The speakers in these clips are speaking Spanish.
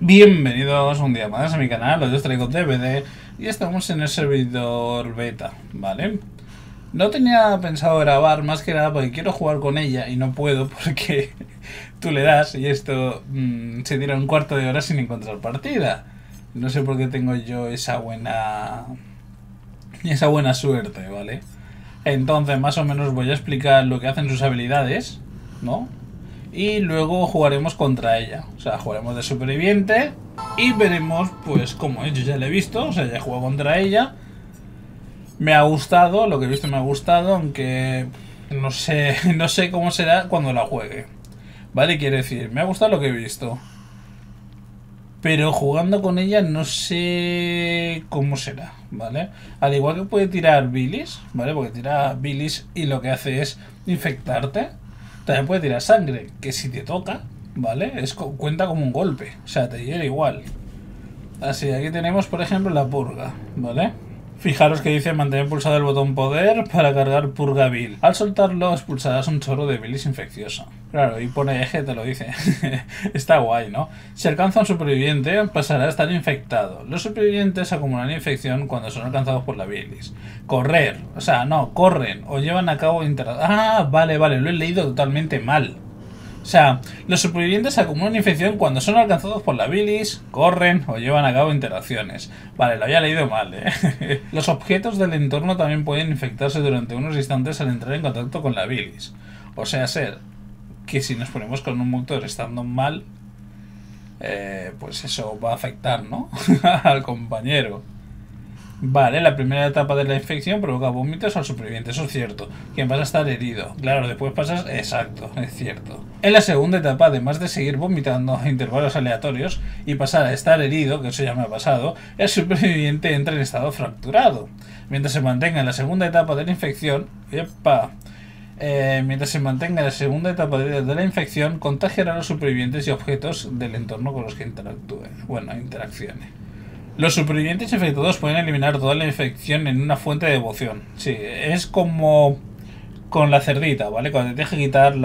Bienvenidos un día más a mi canal. Hoy os traigo DVD y estamos en el servidor beta, ¿vale? No tenía pensado grabar más que nada porque quiero jugar con ella y no puedo porque tú le das y esto se tira un cuarto de hora sin encontrar partida. No sé por qué tengo yo esa buena suerte, ¿vale? Entonces más o menos voy a explicar lo que hacen sus habilidades, ¿no? Y luego jugaremos contra ella. O sea, jugaremos de superviviente y veremos pues cómo es. Yo ya la he visto, o sea, ya he jugado contra ella. Me ha gustado, lo que he visto me ha gustado, aunque no sé, no sé cómo será cuando la juegue. ¿Vale? Quiere decir, me ha gustado lo que he visto. Pero jugando con ella no sé cómo será, ¿vale? Al igual que puede tirar bilis, ¿vale? Porque tira bilis y lo que hace es infectarte. También puede tirar sangre, que si te toca, ¿vale? Cuenta como un golpe, o sea, te hiere igual. Así, aquí tenemos, por ejemplo, la purga, ¿vale? Fijaros que dice mantener pulsado el botón poder para cargar purga vil. Al soltarlo expulsarás un chorro de bilis infecciosa. Claro, y pone eje, te lo dice. Está guay, ¿no? Si alcanza un superviviente, pasará a estar infectado. Los supervivientes acumulan infección cuando son alcanzados por la bilis. Correr, o sea, no, corren o llevan a cabo Ah, vale, lo he leído totalmente mal. O sea, los supervivientes acumulan infección cuando son alcanzados por la bilis, corren o llevan a cabo interacciones. Vale, lo había leído mal, ¿eh? Los objetos del entorno también pueden infectarse durante unos instantes al entrar en contacto con la bilis. O sea, ser que si nos ponemos con un motor estando mal, pues eso va a afectar, ¿no? Al compañero. Vale, la primera etapa de la infección provoca vómitos al superviviente, eso es cierto. Quien pasa a estar herido. Claro, después pasas... Exacto, es cierto. En la segunda etapa, además de seguir vomitando a intervalos aleatorios y pasar a estar herido, que eso ya me ha pasado, el superviviente entra en estado fracturado. Mientras se mantenga en la segunda etapa de la infección... mientras se mantenga en la segunda etapa de la infección, contagiará a los supervivientes y objetos del entorno con los que interactúe. Bueno, interaccione. Los supervivientes infectados pueden eliminar toda la infección en una fuente de devoción. Sí, es como con la cerdita, ¿vale? Cuando te deje quitar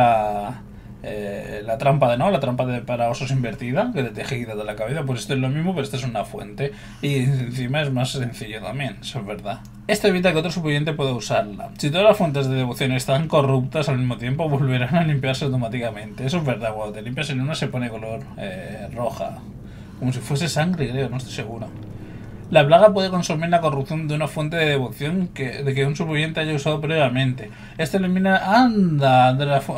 la trampa ¿no? La trampa para osos invertida, que te deje quitar de la cabeza, pues esto es lo mismo, pero esto es una fuente. Y encima es más sencillo también, eso es verdad. Esto evita que otro superviviente pueda usarla. Si todas las fuentes de devoción están corruptas al mismo tiempo, volverán a limpiarse automáticamente. Eso es verdad, cuando te limpias en una se pone color roja. Como si fuese sangre, creo, no estoy seguro. La plaga puede consumir la corrupción de una fuente de devoción de que un superviviente haya usado previamente. Esto elimina... ¡Anda!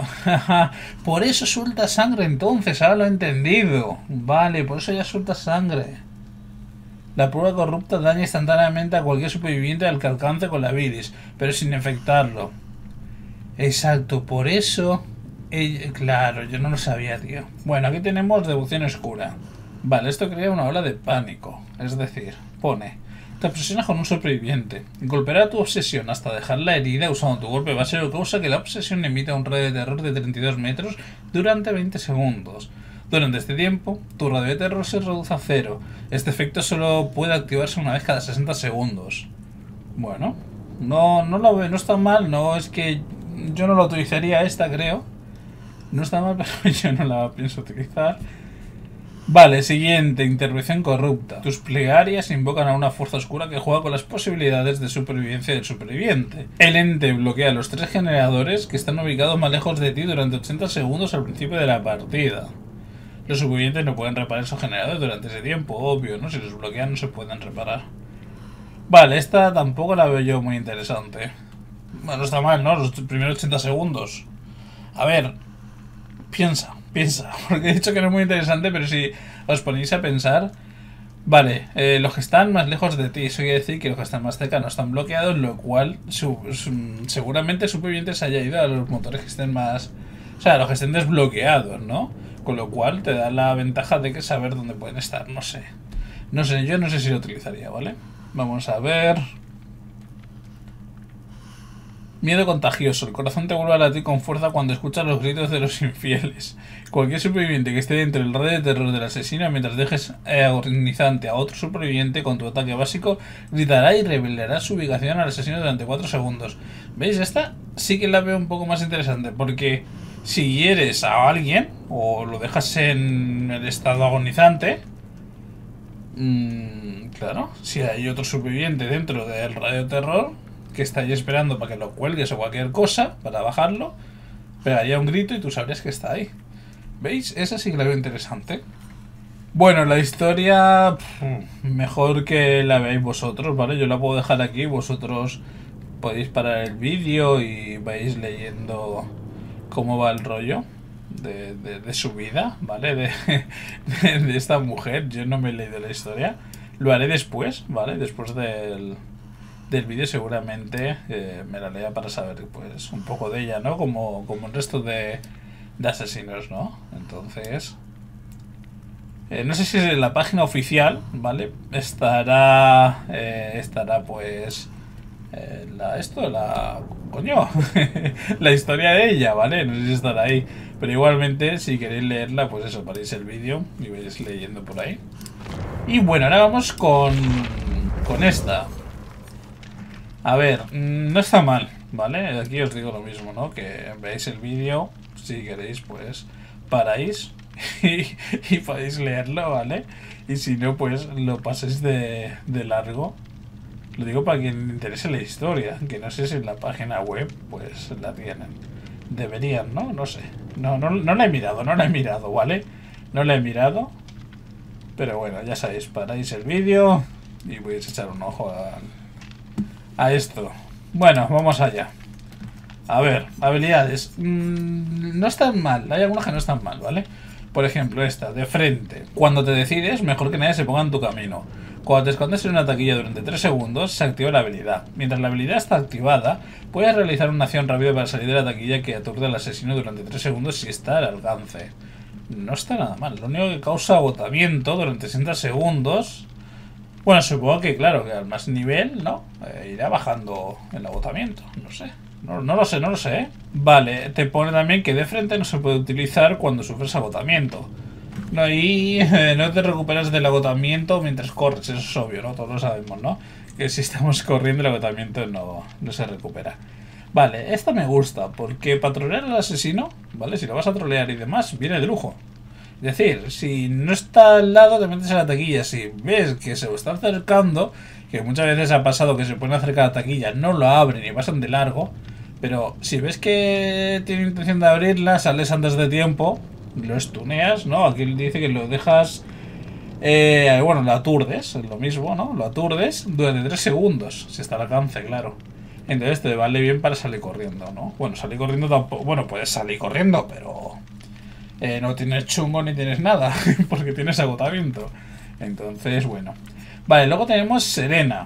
Por eso suelta sangre entonces, ahora lo he entendido. Vale, por eso ya suelta sangre. La prueba corrupta daña instantáneamente a cualquier superviviente al que alcance con la bilis, pero sin infectarlo. Exacto, por eso... Claro, yo no lo sabía, tío. Bueno, aquí tenemos devoción oscura. Vale, esto crea una ola de pánico. Es decir, pone... Te obsesionas con un superviviente. Golpeará tu obsesión hasta dejarla herida usando tu golpe base o causa que la obsesión emita un radio de terror de 32 metros durante 20 segundos. Durante este tiempo, tu radio de terror se reduce a cero. Este efecto solo puede activarse una vez cada 60 segundos. Bueno, no está mal, no es que yo no la utilizaría esta, creo. No está mal, pero yo no la pienso utilizar. Vale, siguiente, intervención corrupta. Tus plegarias invocan a una fuerza oscura que juega con las posibilidades de supervivencia del superviviente. El ente bloquea los 3 generadores que están ubicados más lejos de ti durante 80 segundos al principio de la partida. Los supervivientes no pueden reparar esos generadores durante ese tiempo, obvio, ¿no? Si los bloquean no se pueden reparar. Vale, esta tampoco la veo yo muy interesante. Bueno, está mal, ¿no? Los primeros 80 segundos. A ver, piensa, porque he dicho que no es muy interesante, pero si os ponéis a pensar, vale, los que están más lejos de ti, eso quiere decir que los que están más cerca no están bloqueados, lo cual seguramente el superviviente se haya ido a los motores que estén más, o sea, los que estén desbloqueados, ¿no? Con lo cual te da la ventaja de que saber dónde pueden estar, no sé, yo no sé si lo utilizaría, ¿vale? Vamos a ver. Miedo contagioso. El corazón te vuelve a latir con fuerza cuando escuchas los gritos de los infieles. Cualquier superviviente que esté dentro del radio de terror del asesino mientras dejes agonizante a otro superviviente con tu ataque básico, gritará y revelará su ubicación al asesino durante 4 segundos. ¿Veis? Esta sí que la veo un poco más interesante porque si hieres a alguien o lo dejas en el estado agonizante, Claro, si hay otro superviviente dentro del radioterror que está ahí esperando para que lo cuelgues o cualquier cosa, para bajarlo, pegaría un grito y tú sabrías que está ahí. ¿Veis? Esa sí que la veo interesante. Bueno, la historia mejor que la veáis vosotros, ¿vale? Yo la puedo dejar aquí, vosotros podéis parar el vídeo y vais leyendo cómo va el rollo de su vida, ¿vale? De esta mujer. Yo no me he leído la historia. Lo haré después, ¿vale? Después del vídeo seguramente me la lea para saber pues un poco de ella, ¿no? Como el resto de asesinos, ¿no? Entonces... no sé si es en la página oficial, ¿vale? Estará pues... coño, la historia de ella, ¿vale? No sé si estará ahí. Pero igualmente, si queréis leerla, pues eso, paréis el vídeo y vais leyendo por ahí. Y bueno, ahora vamos con esta. A ver, no está mal, ¿vale? Aquí os digo lo mismo, ¿no? Que veáis el vídeo, si queréis, pues paráis y podéis leerlo, ¿vale? Y si no, pues lo paséis de largo. Lo digo para quien le interese la historia, que no sé si en la página web pues la tienen. Deberían, ¿no? No sé. No la he mirado, ¿vale? No la he mirado. Pero bueno, ya sabéis, paráis el vídeo y podéis echar un ojo a esto. Bueno, vamos allá. A ver, habilidades. No están mal, hay algunas que no están mal, ¿vale? Por ejemplo, esta, de frente. Cuando te decides, mejor que nadie se ponga en tu camino. Cuando te escondes en una taquilla durante 3 segundos, se activa la habilidad. Mientras la habilidad está activada, puedes realizar una acción rápida para salir de la taquilla que aturde al asesino durante 3 segundos si está al alcance. No está nada mal. Lo único que causa agotamiento durante 60 segundos... Bueno, supongo que, claro, que al más nivel, ¿no? Irá bajando el agotamiento. No sé. No lo sé, ¿eh? Vale, te pone también que de frente no se puede utilizar cuando sufres agotamiento. No, y no te recuperas del agotamiento mientras corres, eso es obvio, ¿no? Todos lo sabemos, ¿no? Que si estamos corriendo el agotamiento no se recupera. Vale, esta me gusta, porque para trolear al asesino, ¿vale? Si lo vas a trolear y demás, viene de lujo. Es decir, si no está al lado, te metes en la taquilla. Si ves que se lo está acercando, que muchas veces ha pasado que se pueden acercar a la taquilla, no lo abren y pasan de largo. Pero si ves que tiene intención de abrirla, sales antes de tiempo, lo estuneas, ¿no? Aquí dice que lo dejas... bueno, lo aturdes, es lo mismo, ¿no? Lo aturdes durante 3 segundos, si está al alcance, claro. Entonces te vale bien para salir corriendo, ¿no? Bueno, salir corriendo tampoco... Bueno, puedes salir corriendo, pero... no tienes chungo ni tienes nada, porque tienes agotamiento. Entonces, bueno. Vale, luego tenemos Serena.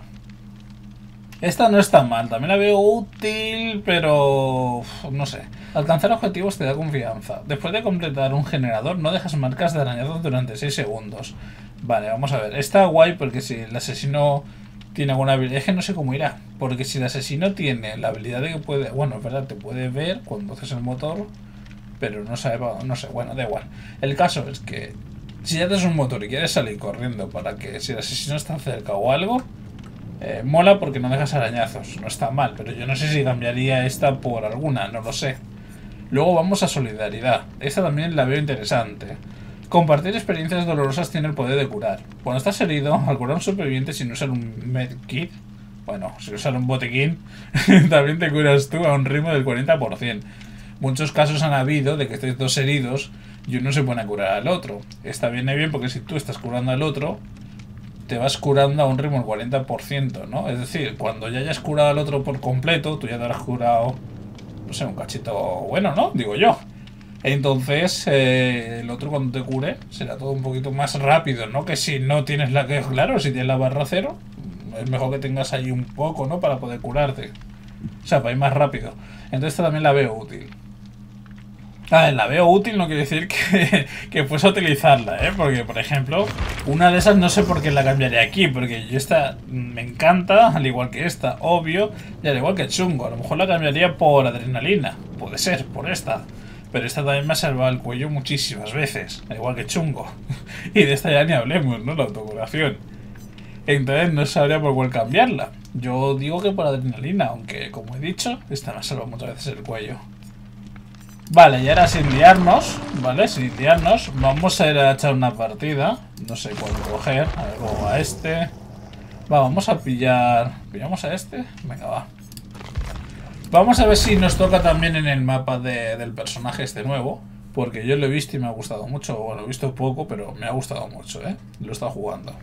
Esta no está mal, también la veo útil, pero... no sé. Alcanzar objetivos te da confianza. Después de completar un generador, no dejas marcas de arañazos durante 6 segundos. Vale, vamos a ver. Está guay porque si el asesino tiene alguna habilidad... Es que no sé cómo irá. Porque si el asesino tiene la habilidad de que puede... Bueno, es verdad, te puede ver cuando haces el motor... Pero no sabe, no sé, bueno, da igual. El caso es que si ya tienes un motor y quieres salir corriendo para que si el asesino está cerca o algo, mola porque no dejas arañazos. No está mal, pero yo no sé si cambiaría esta por alguna, no lo sé. Luego vamos a solidaridad. Esta también la veo interesante. Compartir experiencias dolorosas tiene el poder de curar. Cuando estás herido, al curar a un superviviente sin usar un medkit, bueno, sin usar un botiquín, también te curas tú a un ritmo del 40%. Muchos casos han habido de que estéis dos heridos y uno se pone a curar al otro. Está bien porque si tú estás curando al otro, te vas curando a un ritmo del 40%, ¿no? Es decir, cuando ya hayas curado al otro por completo, tú ya te habrás curado, no sé, un cachito bueno, ¿no? Digo yo. Entonces, el otro cuando te cure será todo un poquito más rápido, ¿no? Que si no tienes la que... Claro, si tienes la barra cero, es mejor que tengas ahí un poco, ¿no? Para poder curarte. O sea, para ir más rápido. Entonces esta también la veo útil. La veo útil no quiere decir que fuese a utilizarla, ¿eh? Porque, por ejemplo, una de esas no sé por qué la cambiaré aquí, porque yo esta me encanta, al igual que esta, obvio, y al igual que chungo. A lo mejor la cambiaría por adrenalina, puede ser, por esta. Pero esta también me ha salvado el cuello muchísimas veces, al igual que chungo. Y de esta ya ni hablemos, ¿no? La autocuración. Entonces no sabría por cuál cambiarla. Yo digo que por adrenalina, aunque, como he dicho, esta me ha salvado muchas veces el cuello. Vale, y ahora sin liarnos, ¿vale? Sin liarnos, vamos a ir a echar una partida. No sé cuál coger. A ver, luego a este. Va, vamos a pillar... ¿Pillamos a este? Venga, va. Vamos a ver si nos toca también en el mapa del personaje este nuevo. Porque yo lo he visto y me ha gustado mucho. Bueno, lo he visto poco, pero me ha gustado mucho, ¿eh? Lo he estado jugando.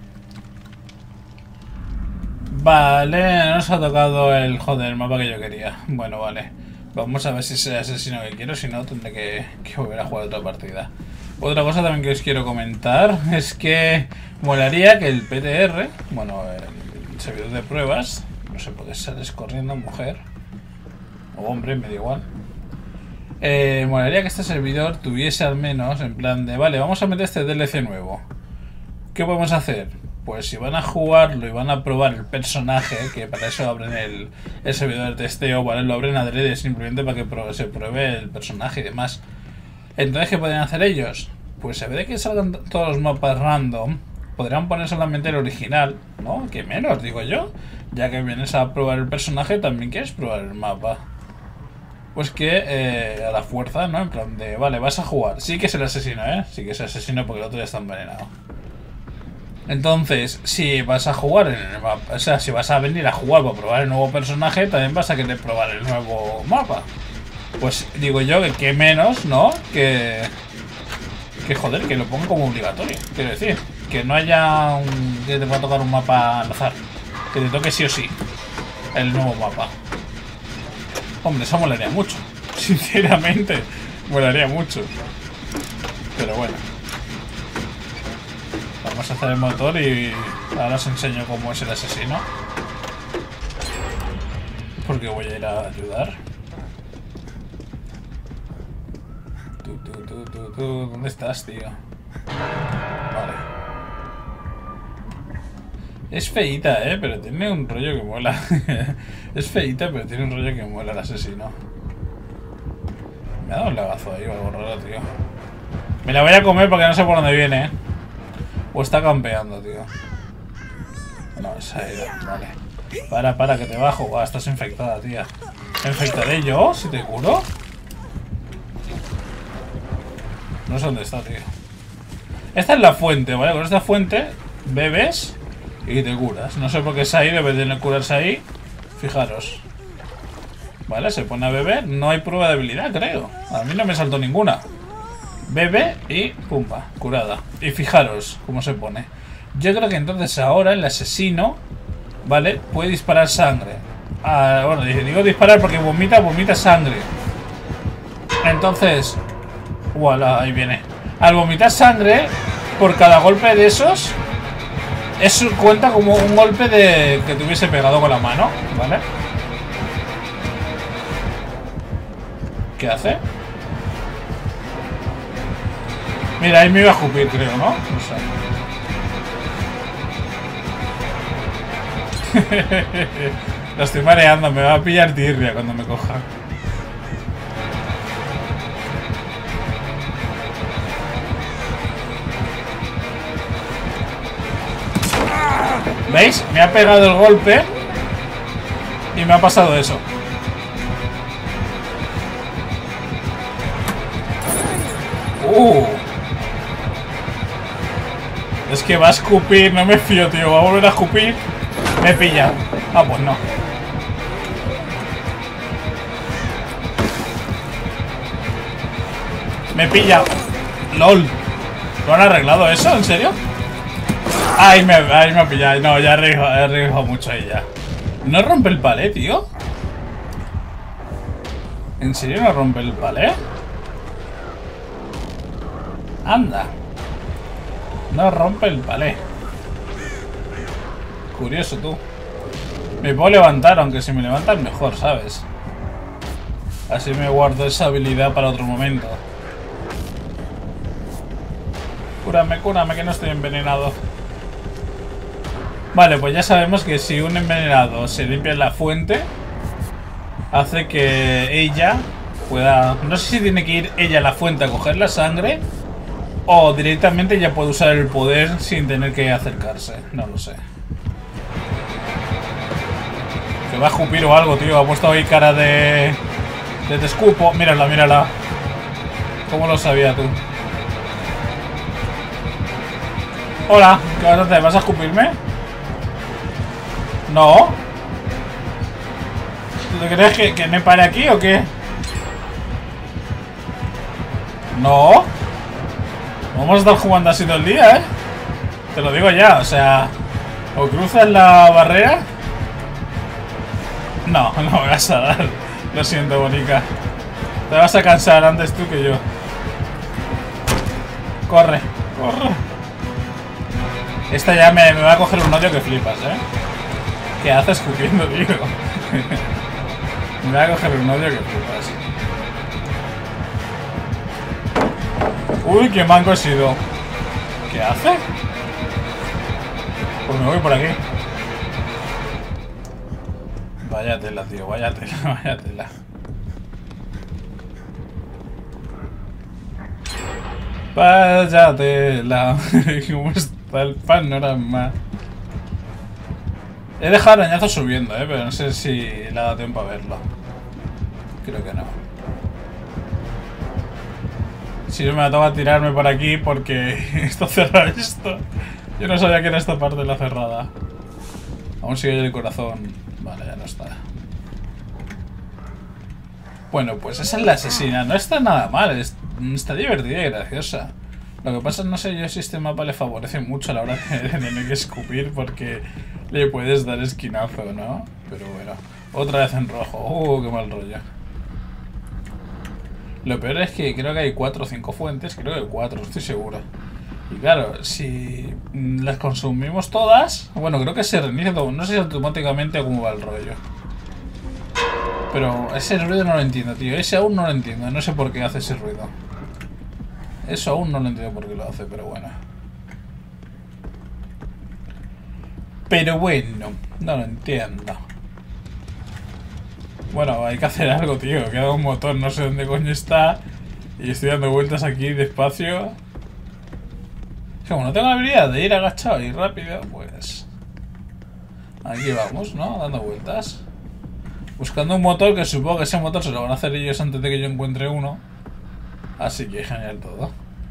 Vale, no nos ha tocado el mapa que yo quería. Bueno, vale. Vamos a ver si es el asesino que quiero. Si no, tendré que volver a jugar otra partida. Otra cosa también que os quiero comentar es que molaría que el PTR, bueno, el servidor de pruebas, no se puede salir corriendo, mujer o hombre, me da igual. Molaría que este servidor tuviese al menos en plan de, vale, vamos a meter este DLC nuevo. ¿Qué podemos hacer? Pues si van a jugarlo y van a probar el personaje, que para eso abren el servidor de testeo, ¿vale? Lo abren adrede simplemente para que se pruebe el personaje y demás. Entonces, ¿qué pueden hacer ellos? Pues en vez de que salgan todos los mapas random, podrían poner solamente el original, ¿no? Que menos, digo yo. Ya que vienes a probar el personaje, también quieres probar el mapa. Pues que a la fuerza, ¿no? En plan de, vale, vas a jugar. Sí que es el asesino, ¿eh? Sí que es el asesino porque el otro ya está envenenado. Entonces, si vas a jugar en el mapa, o sea, si vas a venir a jugar para probar el nuevo personaje, también vas a querer probar el nuevo mapa. Pues digo yo que menos, ¿no? Que joder, que lo pongan como obligatorio. Quiero decir, que no haya que te va a tocar un mapa al azar. Que te toque sí o sí el nuevo mapa. Hombre, eso molaría mucho. Sinceramente, molaría mucho. Pero bueno. Vamos a hacer el motor y ahora os enseño cómo es el asesino. Porque voy a ir a ayudar. Tú, ¿dónde estás, tío? Vale. Es feíta, pero tiene un rollo que mola. Es feíta, pero tiene un rollo que mola el asesino. Me ha dado un lagazo ahí o algo raro, tío. Me la voy a comer porque no sé por dónde viene, O está campeando, tío. No, se ha ido, vale. Para, que te bajo. Buah, estás infectada, tía. ¿Me infectaré yo si te curo? No sé dónde está, tío. Esta es la fuente, ¿vale? Con esta fuente bebes y te curas. No sé por qué se ha ido, debe de curarse ahí. Fijaros. Vale, se pone a beber. No hay prueba de habilidad, creo. A mí no me saltó ninguna. Bebe y pumba, curada. Y fijaros cómo se pone. Yo creo que entonces ahora el asesino, ¿vale? Puede disparar sangre. Bueno, digo disparar porque vomita sangre. Entonces, voilà, ahí viene. Al vomitar sangre, por cada golpe de esos, eso cuenta como un golpe de que te hubiese pegado con la mano, ¿vale? ¿Qué hace? Mira, ahí me iba a escupir, creo, ¿no? No sé. Lo estoy mareando, me va a pillar tirria cuando me coja. ¿Veis? Me ha pegado el golpe y me ha pasado eso. Es que va a escupir, no me fío, tío. Va a volver a escupir. Me pilla. Ah, pues no. Me pilla. LOL. ¿Lo han arreglado eso? ¿En serio? Ahí me ha pillado. No, ya he arriesgado mucho ahí ya. ¿No rompe el palé, tío? ¿En serio no rompe el palé? Anda. No rompe el palé. Curioso, tú. Me puedo levantar, aunque si me levantan mejor, ¿sabes? Así me guardo esa habilidad para otro momento. Cúrame, que no estoy envenenado. Vale, pues ya sabemos que si un envenenado se limpia en la fuente, hace que ella pueda... No sé si tiene que ir ella a la fuente a coger la sangre o directamente ya puede usar el poder sin tener que acercarse. No lo sé. Que va a escupir o algo, tío. Ha puesto ahí cara de Te escupo. Mírala, mírala. ¿Cómo lo sabía tú? Hola, ¿qué vas a hacer? ¿Vas a escupirme? No. ¿Tú crees que me pare aquí o qué? No. Vamos a estar jugando así todo el día, ¿eh? Te lo digo ya, o sea... ¿O cruzas la barrera? No, no me vas a dar. Lo siento, bonica. Te vas a cansar antes tú que yo. Corre, corre. Esta ya me va a coger un odio que flipas, ¿eh? ¿Qué haces escupiendo, tío? Me va a coger un odio que flipas. Uy, qué manco he sido. ¿Qué hace? Pues me voy por aquí. Vaya tela, tío, vaya tela, vaya tela. Vaya tela. ¿Cómo está el panorama? He dejado arañazos subiendo, pero no sé si le ha dado tiempo a verlo. Creo que no. Si no me toca tirarme por aquí porque está cerrado esto. Yo no sabía que era esta parte de la cerrada. Aún sigue el corazón. Vale, ya no está. Bueno, pues esa es la asesina. No está nada mal. Está divertida y graciosa. Lo que pasa es no sé yo si este mapa le favorece mucho a la hora de tener que escupir porque le puedes dar esquinazo, ¿no? Pero bueno. Otra vez en rojo. Qué mal rollo. Lo peor es que creo que hay 4 o 5 fuentes. Creo que 4, estoy seguro. Y claro, si las consumimos todas... Bueno, creo que se reinicia todo. No sé si automáticamente cómo va el rollo. Pero ese ruido no lo entiendo, tío. Ese aún no lo entiendo. No sé por qué hace ese ruido. Eso aún no lo entiendo por qué lo hace, pero bueno. Pero bueno, no lo entiendo. Bueno, hay que hacer algo, tío. Queda un motor, no sé dónde coño está. Y estoy dando vueltas aquí despacio. Como no tengo la habilidad de ir agachado y rápido, pues... Aquí vamos, ¿no? Dando vueltas. Buscando un motor, que supongo que ese motor se lo van a hacer ellos antes de que yo encuentre uno. Así que genial todo.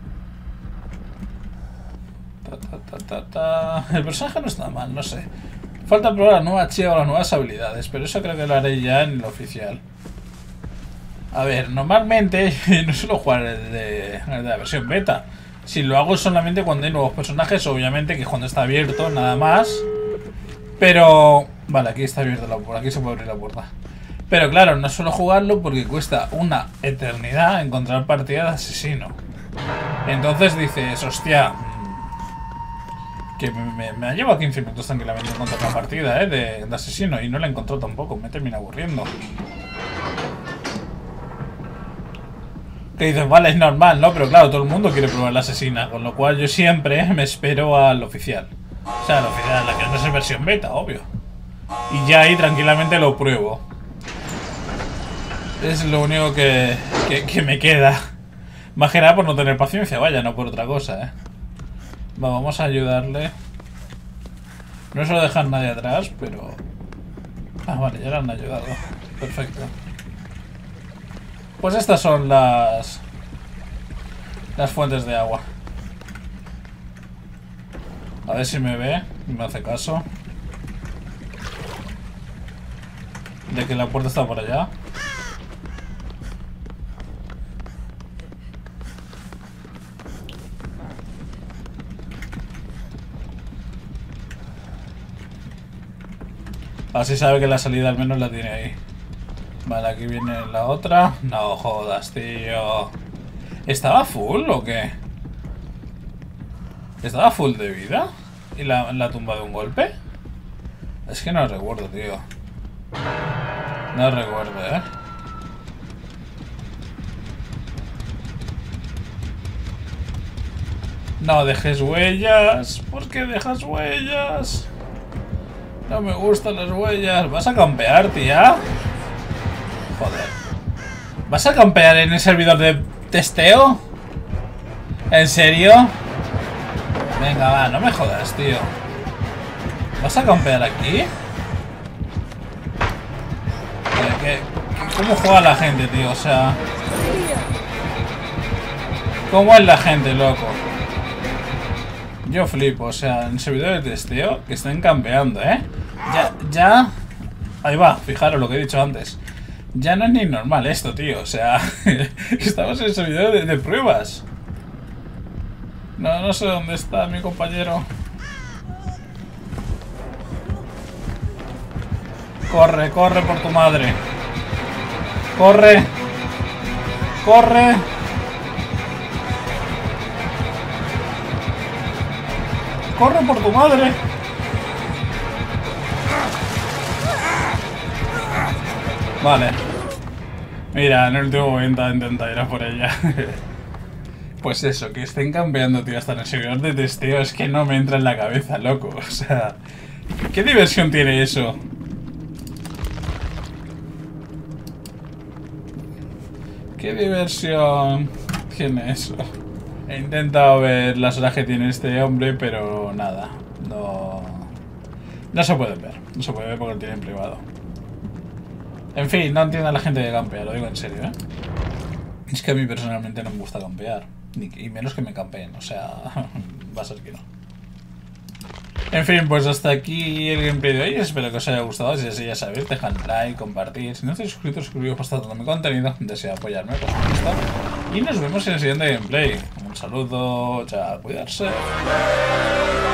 El personaje no está mal, no sé. Falta probar la nueva chica o las nuevas habilidades, pero eso creo que lo haré ya en el oficial. A ver, normalmente no suelo jugar el de la versión beta. Si lo hago solamente cuando hay nuevos personajes, obviamente que cuando está abierto, nada más. Pero... Vale, aquí está abierta la puerta, aquí se puede abrir la puerta. Pero claro, no suelo jugarlo porque cuesta una eternidad encontrar partida de asesino. Entonces dices, hostia... Que me ha llevado 15 minutos tranquilamente encontrar una partida, de asesino. Y no la he encontrado tampoco, me termina aburriendo. Que dices, vale, es normal, ¿no? Pero claro, todo el mundo quiere probar la asesina. Con lo cual yo siempre me espero al oficial. O sea, al oficial, la que no es versión beta, obvio. Y ya ahí tranquilamente lo pruebo. Es lo único que me queda. Más que nada por no tener paciencia, vaya, no por otra cosa, vamos a ayudarle. No suelo dejar nadie atrás, pero... Ah, vale, ya le han ayudado. Perfecto. Pues estas son las fuentes de agua. A ver si me ve, me hace caso. De que la puerta está por allá. Así sabe que la salida al menos la tiene ahí. Vale, aquí viene la otra. No jodas, tío. ¿Estaba full o qué? ¿Estaba full de vida? ¿Y la tumba de un golpe? Es que no recuerdo, tío. No recuerdo, No dejes huellas. ¿Por qué dejas huellas? No me gustan las huellas. ¿Vas a campear, tía? Joder. ¿Vas a campear en el servidor de testeo? ¿En serio? Venga, va, no me jodas, tío. ¿Vas a campear aquí? ¿Cómo juega la gente, tío? O sea... ¿Cómo es la gente, loco? Yo flipo, o sea, en servidores de testeo que estén campeando, ¿eh? Ya... Ahí va, fijaros lo que he dicho antes. Ya no es ni normal esto, tío. O sea, estamos en el servidor de pruebas. No sé dónde está mi compañero. Corre, corre por tu madre. Corre. Corre. Corre por tu madre. Vale. Mira, en el último momento intenta ir a por ella. Pues eso, que estén cambiando, tío, hasta en el servidor de testeo es que no me entra en la cabeza, loco. O sea, ¿qué diversión tiene eso? ¿Qué diversión tiene eso? He intentado ver las horas que tiene este hombre, pero nada. No se puede ver. No se puede ver porque lo tiene en privado. En fin, no entiendo a la gente que campea, lo digo en serio, ¿eh? Es que a mí personalmente no me gusta campear. Y menos que me campeen, o sea... va a ser que no. En fin, pues hasta aquí el gameplay de hoy. Espero que os haya gustado. Si es así, ya sabéis, dejad like, compartir. Si no estáis suscritos, suscribiros para estar todo mi contenido. Desea apoyarme, pues me gusta. Y nos vemos en el siguiente gameplay. Un saludo, chao, cuidarse.